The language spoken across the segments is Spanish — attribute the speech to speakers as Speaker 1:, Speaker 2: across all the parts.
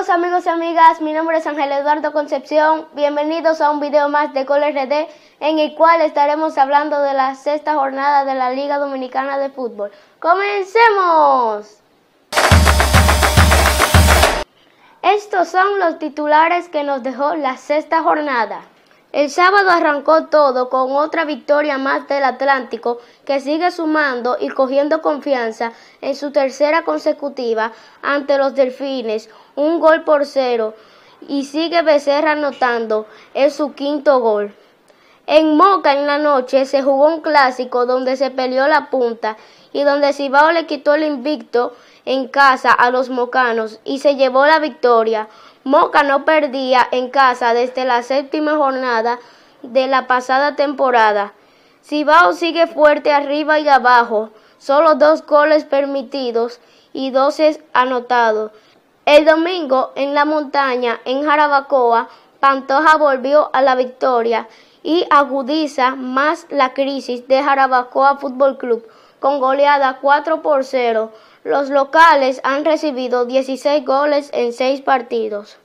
Speaker 1: Saludos amigos y amigas, mi nombre es Ángel Eduardo Concepción, bienvenidos a un video más de Gol RD en el cual estaremos hablando de la sexta jornada de la Liga Dominicana de Fútbol. ¡Comencemos! Estos son los titulares que nos dejó la sexta jornada. El sábado arrancó todo con otra victoria más del Atlántico, que sigue sumando y cogiendo confianza en su tercera consecutiva ante los Delfines, 1-0, y sigue Becerra anotando en su quinto gol. En Moca en la noche se jugó un clásico donde se peleó la punta y donde Cibao le quitó el invicto en casa a los mocanos y se llevó la victoria. Moca no perdía en casa desde la séptima jornada de la pasada temporada. Cibao sigue fuerte arriba y abajo, solo 2 goles permitidos y 12 anotados. El domingo en la montaña, en Jarabacoa, Pantoja volvió a la victoria y agudiza más la crisis de Jarabacoa Fútbol Club con goleada 4-0. Los locales han recibido 16 goles en 6 partidos.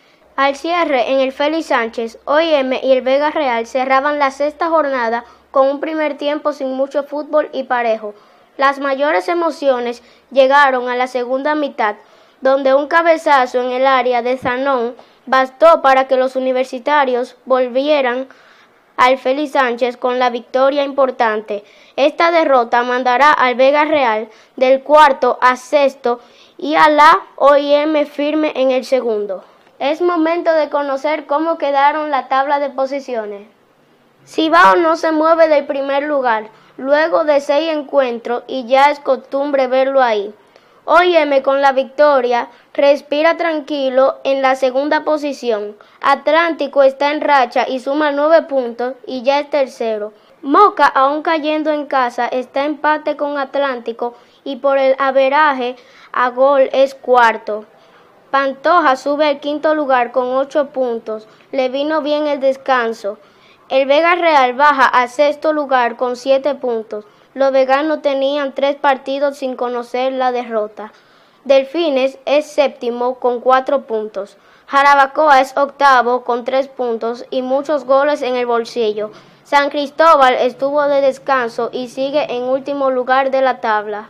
Speaker 1: Al cierre en el Félix Sánchez, OIM y el Vega Real cerraban la sexta jornada con un primer tiempo sin mucho fútbol y parejo. Las mayores emociones llegaron a la segunda mitad, donde un cabezazo en el área de Zanón bastó para que los universitarios volvieran al Félix Sánchez con la victoria importante. Esta derrota mandará al Vega Real del cuarto a sexto y a la OIM firme en el segundo. Es momento de conocer cómo quedaron la tabla de posiciones. Cibao no se mueve del primer lugar, luego de 6 encuentros y ya es costumbre verlo ahí. OIM con la victoria respira tranquilo en la segunda posición. Atlántico está en racha y suma 9 puntos y ya es tercero. Moca, aún cayendo en casa, está en empate con Atlántico y por el averaje a gol es cuarto. Pantoja sube al quinto lugar con 8 puntos. Le vino bien el descanso. El Vega Real baja a sexto lugar con 7 puntos. Los veganos tenían 3 partidos sin conocer la derrota. Delfines es séptimo con 4 puntos. Jarabacoa es octavo con 3 puntos y muchos goles en el bolsillo. San Cristóbal estuvo de descanso y sigue en último lugar de la tabla.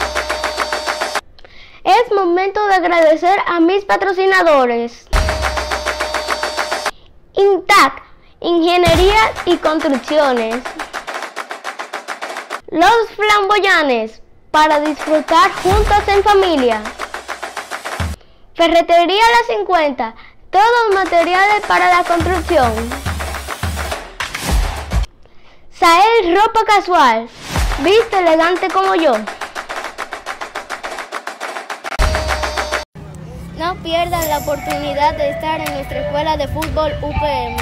Speaker 1: Es momento de agradecer a mis patrocinadores. Intac, Ingeniería y Construcciones. Los Flamboyanes, para disfrutar juntos en familia. Ferretería La 50, todos los materiales para la construcción. Sael Ropa Casual, viste elegante como yo. No pierdan la oportunidad de estar en nuestra escuela de fútbol UPM.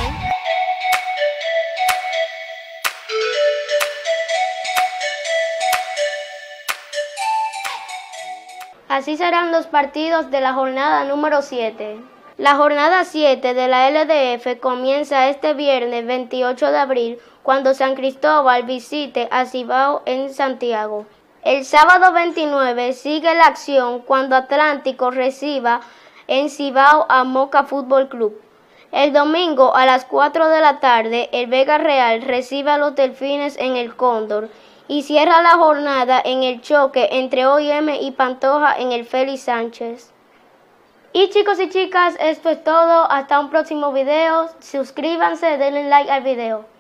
Speaker 1: Así serán los partidos de la jornada número 7. La jornada 7 de la LDF comienza este viernes 28 de abril cuando San Cristóbal visite a Cibao en Santiago. El sábado 29 sigue la acción cuando Atlántico reciba en Cibao a Moca Fútbol Club. El domingo a las 4 de la tarde el Vega Real recibe a los Delfines en el Cóndor y cierra la jornada en el choque entre OIM y Pantoja en el Félix Sánchez. Y chicos y chicas, esto es todo. Hasta un próximo video. Suscríbanse, denle like al video.